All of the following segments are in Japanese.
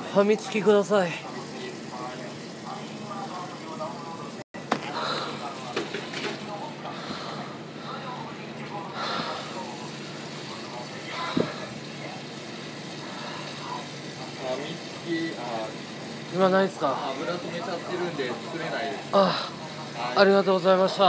ファミチキください。今ないですか？ 油止めちゃってるんで作れないです。 ありがとうございました。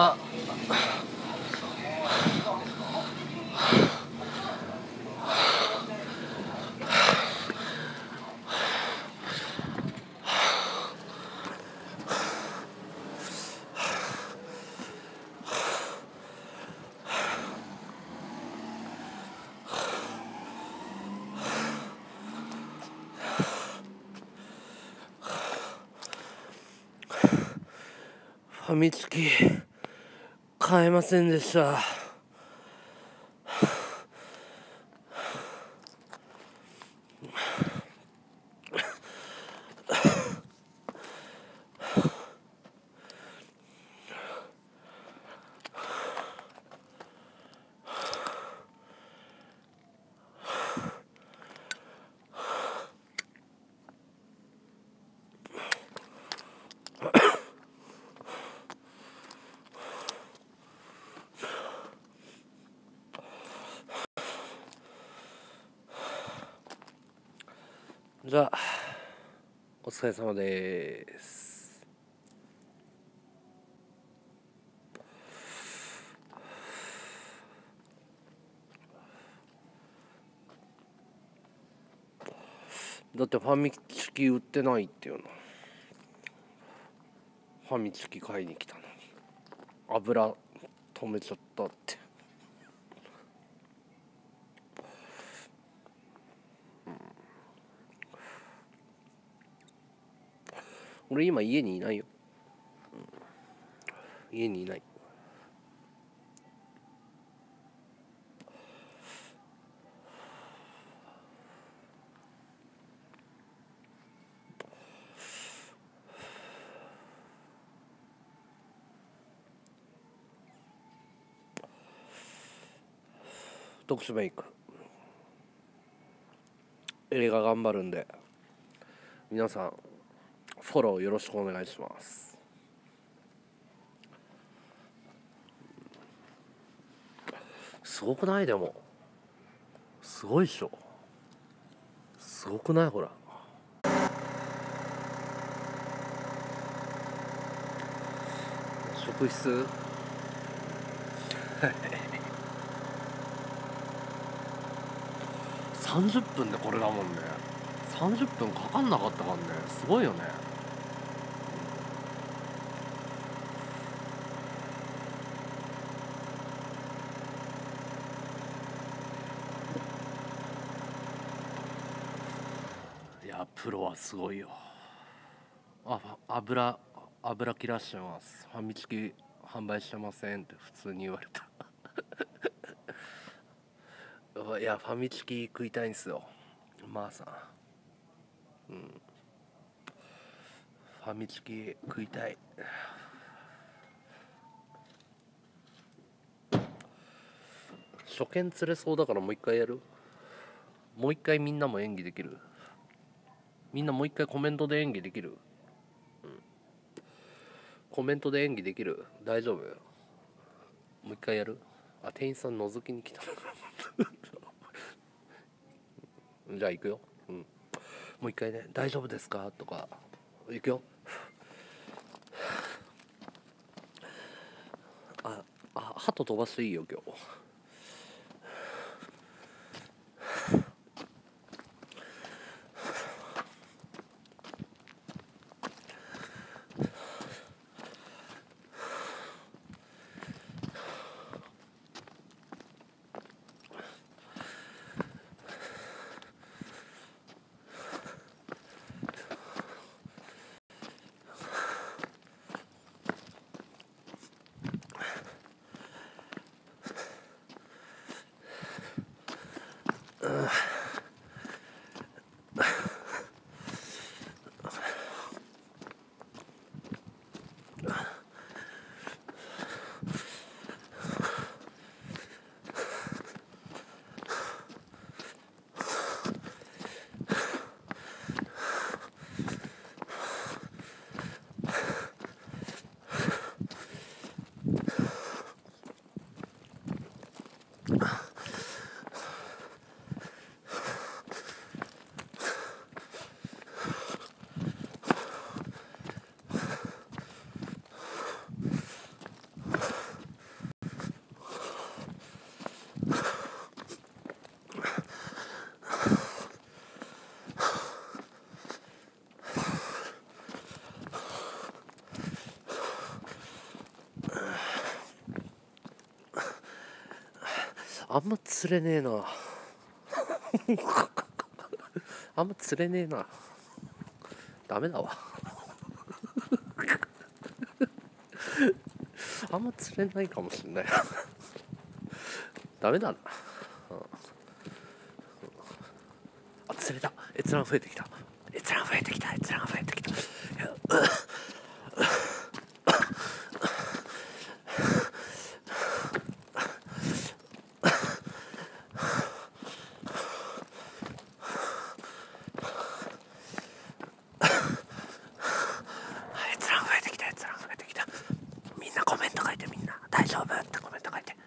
ファミチキ買えませんでした。じゃあお疲れ様です。だってファミチキ売ってないっていうの。ファミチキ買いに来たのに油止めちゃったって。俺今家にいないよ、家にいない。徳島行く。映画頑張るんで皆さんフォローよろしくお願いします。すごくない？でもすごいっしょ。すごくない？ほら職質30分でこれだもんね。30分かかんなかったからね。すごいよね。いやプロはすごいよ。油切らしてます。ファミチキ販売してませんって普通に言われたいやファミチキ食いたいんすよ、まあさん。ファミチキ食いたい。初見釣れそうだからもう一回やる。もう一回みんなも演技できる。みんなもう一回コメントで演技できる。コメントで演技できる。大丈夫？もう一回やる。店員さん覗きに来たじゃあ行くよ。もう一回ね、大丈夫ですかとか行くよ。鳩飛ばしていいよ今日。 あんま釣れねえなあんま釣れねえな。ダメだわあんま釣れないかもしれないダメだな、あ、釣れた。閲覧増えてきた。閲覧増えてきた。閲覧増えてきた。閲覧増えてきた。閲覧増えてきた。みんなコメント書いて。みんな大丈夫ってコメント書いて。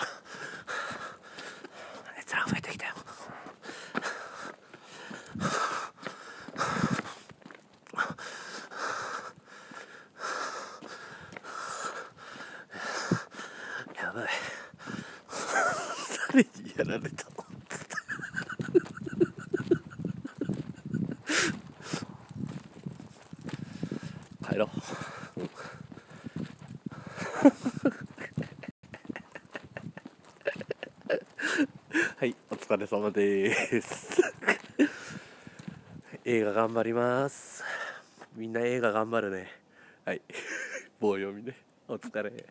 閲覧増えてきたよ。やばい誰にやられたの帰ろうはい、お疲れ様です映画頑張ります。みんな映画頑張るね。はい、棒読みね。お疲れ。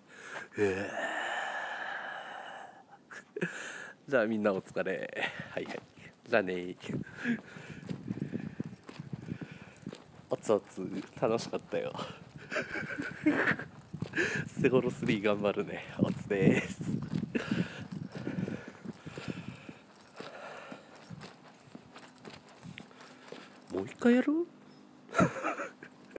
じゃあみんなお疲れ。はいはい。じゃあね。おつおつ楽しかったよ。セゴロ3頑張るね。おつです。もう一回やる？